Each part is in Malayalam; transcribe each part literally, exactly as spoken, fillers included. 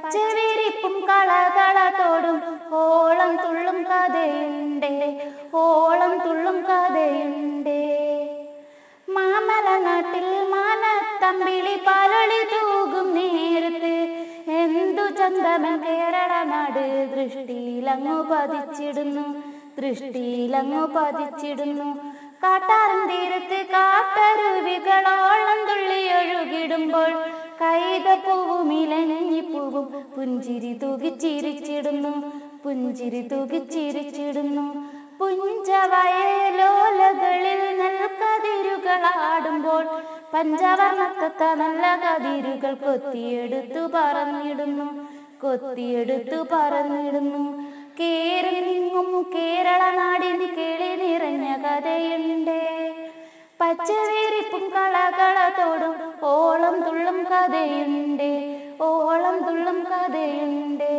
പച്ചവിരിപ്പും കളകളത്തോടും ഓളം തുള്ളും കഥയുണ്ടേ, ഓളം തുള്ളും കഥയുണ്ടേ. മാമല നാട്ടിൽ മാനത്തമ്പിളി പാലൊളി തൂകും നേരത്ത് എന്തു ചന്തമൻ കേരള നാട് ദൃഷ്ടിയിലങ്ങു പതിച്ചിടുന്നു, ദൃഷ്ടിയിലങ്ങു പതിച്ചിടുന്നു. കാട്ടാറിൻ തീരത്ത് കാട്ടരുവികളോളം തുള്ളി ഒഴുകിടുമ്പോൾ കൈതപ്പൂവുമിലഞ്ഞിപ്പൂവും പുഞ്ചിരി തൂകിച്ചിരിച്ചിടുന്നു, പുഞ്ചിരി തൂകിച്ചിരിച്ചിടുന്നു. പുഞ്ചവയലോലകളിൽ നെൽക്കതിരുകളാടുമ്പോൾ പഞ്ചവർണ്ണത്ത നല്ല കതിരുകൾ കൊത്തിയെടുത്തു പറന്നിടുന്നു, കൊത്തിയെടുത്തു പറന്നിടുന്നു. കേരളിങ്ങും കേരള നാടിന് കിളി നിറഞ്ഞ കഥയുണ്ട്, പച്ചവിരിപ്പും കളകളത്തോടും ഓളം തുള്ളും കഥയുണ്ട്, ഓളം തുള്ളും കഥയുണ്ട്.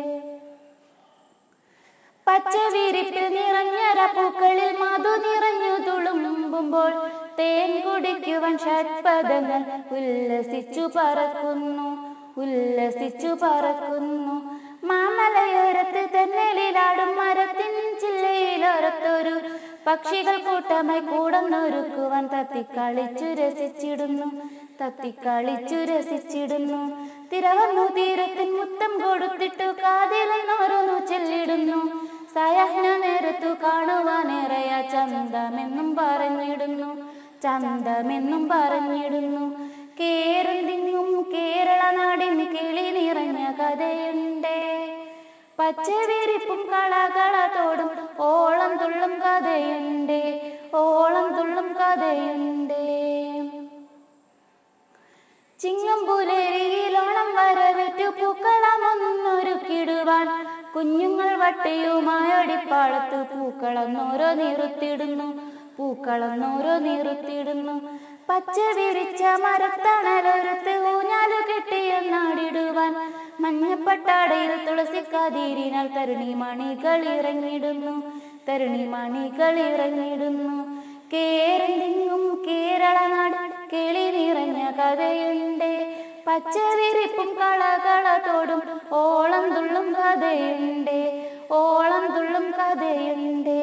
പച്ചവിരിപ്പിൽ നിറഞ്ഞര പൂക്കളിൽ മധു നിറഞ്ഞു തുളുമ്പുമ്പോൾ തേൻ കുടിക്കുവാൻ ഷഡ്പദങ്ങൾ ഉല്ലസിച്ചു പറക്കുന്നു, ഉല്ലസിച്ചു പറക്കുന്നു. മാമലയോരത്ത് തെന്നലിലാടും മരത്തിൻ ചില്ലയിലോരത്തൊരു പക്ഷികൾ കൂട്ടമായി കൂടന്നൊരുക്കുവാൻ തത്തിക്കളിച്ചു രസിച്ചിടുന്നു, തത്തിക്കളിച്ചു രസിച്ചിടുന്നു. തിരവന്നു തീരത്തിൻ മുത്തം കൊടുത്തിട്ടു കാതിലെന്നോരോന്നു ചെല്ലിടുന്നു. സായാഹ്ന നേരത്തു കാണുവാനേറെയ ചന്തമെന്നും പറഞ്ഞിടുന്നു, ചന്തമെന്നും പറഞ്ഞിടുന്നു. കേരളിങ്ങും കേരള നാടിന് കിളി നിറഞ്ഞ കഥയുണ്ട്, പച്ചവിരിപ്പും കളകളത്തോടും ഓളം തുള്ളും കഥയുണ്ട്, ഓളം തുള്ളും കഥയുണ്ട്. ചിങ്ങമ്പുലരിയിലോണം വരവേറ്റു പൂക്കളമൊന്നൊരുക്കിടുവാൻ കുഞ്ഞുങ്ങൾ വട്ടിയുമായടിപ്പാളത്ത് പൂക്കളന്നോരോ നിറുത്തിടുന്നു, പൂക്കളന്നോരോ നിറുത്തിടുന്നു. പച്ച വിരിച്ച മരത്തണലൊരുത്ത് ഊഞ്ഞാലു കെട്ടിയൊന്നാടിടുവാൻ മഞ്ഞപ്പട്ടാടയിൽ തുളസിക്കാതിരിനാൽ തരുണിമണികൾ ഇറങ്ങിടുന്നു, തരുണിമണികൾ ഇറങ്ങിടുന്നു. കേരളിങ്ങും കേരള നാട് കിളി നിറഞ്ഞ കഥയുണ്ട്, പച്ചവിരിപ്പും കളകളത്തോടും ഓളം തുള്ളും കഥയുണ്ട്, ഓളം തുള്ളും കഥയുണ്ട്.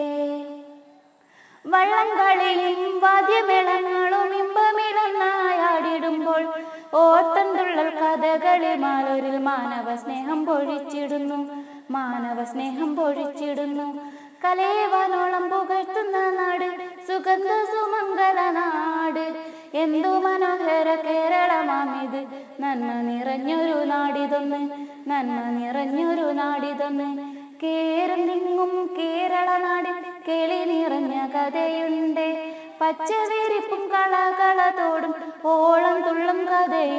വള്ളംകളിയും വാദ്യമേളങ്ങളും ഇമ്പമിലൊന്നായാടിടുമ്പോൾ ഓട്ടം തുള്ളൽ കഥകളി മാലൂരിൽ മാനവ സ്നേഹം പൊഴിച്ചിടുന്നു, മാനവ സ്നേഹം പൊഴിച്ചിടുന്നു. കലേവാനോളം പുകഴ്ത്തുന്ന നാട് സുഗന്ധ സുമംഗല നാട്, എന്തു മനോഹര കേരളമാമിത്, നന്മ നിറഞ്ഞൊരു നാടിതൊന്ന്, നന്മ നിറഞ്ഞൊരു നാടിതൊന്ന്. കേരളിങ്ങും കേരള നാട് കിളി നിറഞ്ഞ കഥയുണ്ട്, പച്ചവിരിപ്പും കളകളത്തോടും ഓളം തുള്ളും കഥയുണ്ട്.